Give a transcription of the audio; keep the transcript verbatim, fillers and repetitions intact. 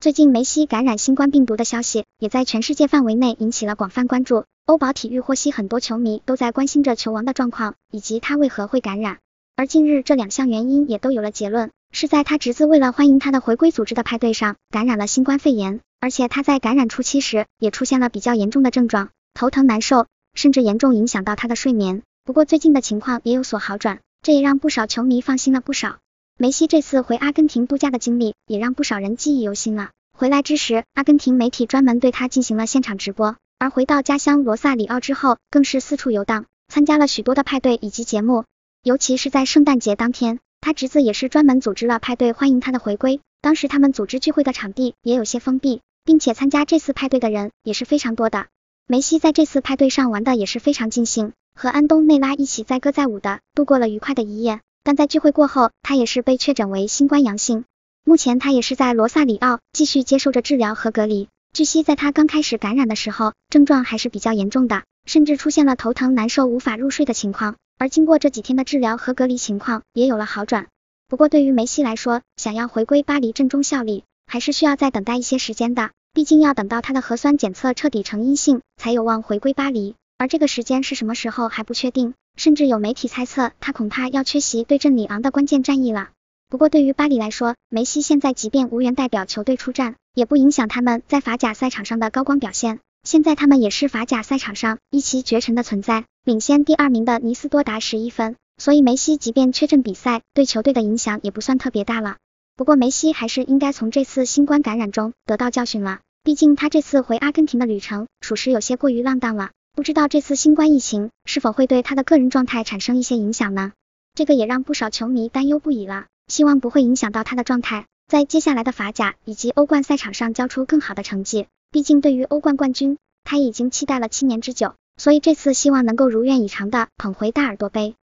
最近梅西感染新冠病毒的消息，也在全世界范围内引起了广泛关注。欧宝体育获悉，很多球迷都在关心着球王的状况，以及他为何会感染。而近日这两项原因也都有了结论，是在他侄子为了欢迎他的回归组织的派对上感染了新冠肺炎，而且他在感染初期时也出现了比较严重的症状，头疼难受，甚至严重影响到他的睡眠。不过最近的情况也有所好转，这也让不少球迷放心了不少。梅西这次回阿根廷度假的经历也让不少人记忆犹新了。回来之时，阿根廷媒体专门对他进行了现场直播，而回到家乡罗萨里奥之后，更是四处游荡，参加了许多的派对以及节目。尤其是在圣诞节当天，他侄子也是专门组织了派对欢迎他的回归。当时他们组织聚会的场地也有些封闭，并且参加这次派对的人也是非常多的。梅西在这次派对上玩的也是非常尽兴，和安东内拉一起载歌载舞的度过了愉快的一夜。但在聚会过后，他也是被确诊为新冠阳性。目前他也是在罗萨里奥继续接受着治疗和隔离。据悉，在他刚开始感染的时候，症状还是比较严重的，甚至出现了头疼难受无法入睡的情况，而经过这几天的治疗和隔离，情况也有了好转。不过对于梅西来说，想要回归巴黎阵中效力，还是需要再等待一些时间的，毕竟要等到他的核酸检测彻底呈阴性，才有望回归巴黎，而这个时间是什么时候还不确定，甚至有媒体猜测他恐怕要缺席对阵里昂的关键战役了。不过对于巴黎来说，梅西现在即便无缘代表球队出战，也不影响他们在法甲赛场上的高光表现。现在他们也是法甲赛场上一骑绝尘的存在，领先第二名的尼斯多达十一分，所以梅西即便缺阵比赛，对球队的影响也不算特别大了。不过梅西还是应该从这次新冠感染中得到教训了，毕竟他这次回阿根廷的旅程属实有些过于浪荡了，不知道这次新冠疫情是否会对他的个人状态产生一些影响呢？这个也让不少球迷担忧不已了，希望不会影响到他的状态，在接下来的法甲以及欧冠赛场上交出更好的成绩。毕竟对于欧冠冠军，他已经期待了七年之久，所以这次希望能够如愿以偿的捧回大耳朵杯。